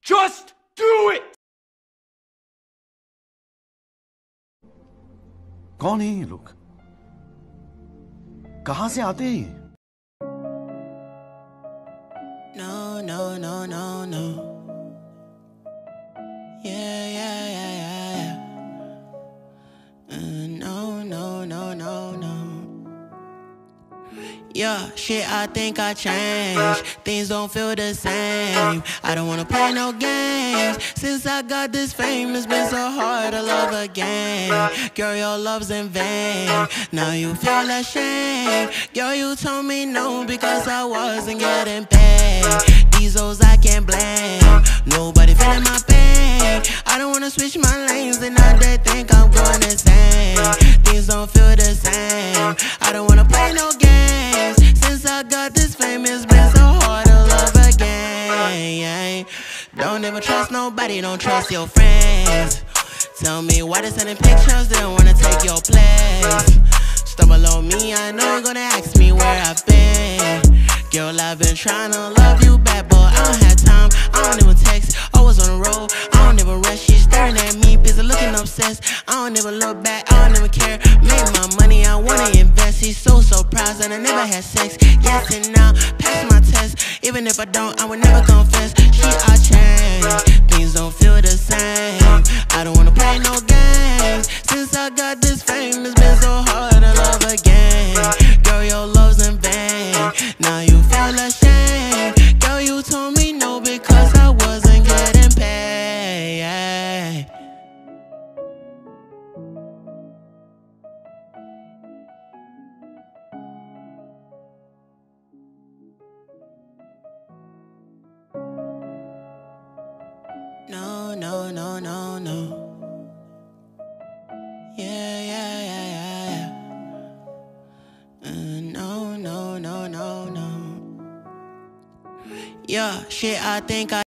Just do it! कौन है ये लोग? कहां से आते हैं ये? No, no, no, no, no. Yeah, yeah, yeah, yeah, yeah. No, no, no, no, no. Yeah, shit, I think I changed. Things don't feel the same. I don't wanna play no games. Since I got this fame, it's been so hard to love again. Girl, your love's in vain. Now you feel ashamed. Girl, you told me no because I wasn't getting paid. These hoes I can't blame. Nobody feeling my pain. I don't wanna switch my lanes and now they think I'm going insane. Things don't feel the same. I don't wanna play no games. Since I got this fame, it's been so hard to love again. Don't ever trust nobody, don't trust your friends. Tell me why they sending pictures, they don't wanna take your place. Stumble on me, I know you're gonna ask me where I've been. Girl, I've been trying to love you back, but I don't have time, I don't even text. Always on the road, I don't even rush. She's staring at me, busy looking obsessed. I don't even look back, I don't even care. Make my money, I wanna invest. He's so surprised that I never had sex. Yes and now, pass my test. Even if I don't, I would never confess. I changed, things don't feel the same. I don't wanna play no games. Since I got this fame, it's been so hard to love again. Girl, your love's in vain. Now you feel ashamed. Girl, you told me no because I wasn't getting paid. No, no, no, no, no. Yeah, yeah, yeah, yeah, yeah. No, no, no, no, no. Yeah, shit, I think I